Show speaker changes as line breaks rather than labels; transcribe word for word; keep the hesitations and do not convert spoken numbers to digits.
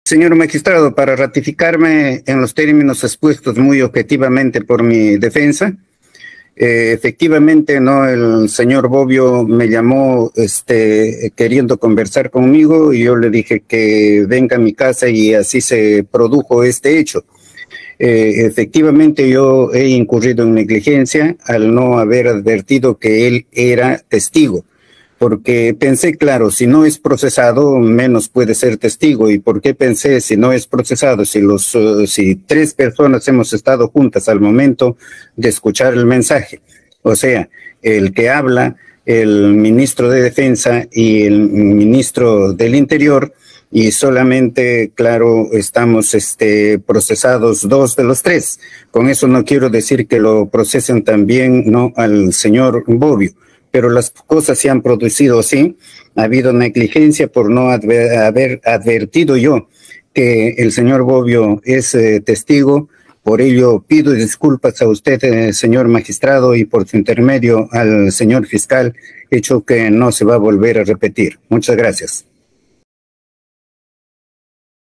Señor magistrado, para ratificarme en los términos expuestos muy objetivamente por mi defensa, eh, efectivamente, no, el señor Bobbio me llamó este, queriendo conversar conmigo y yo le dije que venga a mi casa y así se produjo este hecho. Eh, efectivamente, yo he incurrido en negligencia al no haber advertido que él era testigo. Porque pensé, claro, si no es procesado, menos puede ser testigo. ¿Y por qué pensé si no es procesado? Si, los, uh, si tres personas hemos estado juntas al momento de escuchar el mensaje. O sea, el que habla, el ministro de Defensa y el ministro del Interior, y solamente, claro, estamos este, procesados dos de los tres. Con eso no quiero decir que lo procesen también, ¿no?, al señor Bobbio. Pero las cosas se han producido así. Ha habido negligencia por no adver, haber advertido yo que el señor Bobbio es eh, testigo. Por ello pido disculpas a usted, eh, señor magistrado, y por su intermedio al señor fiscal, hecho que no se va a volver a repetir. Muchas gracias.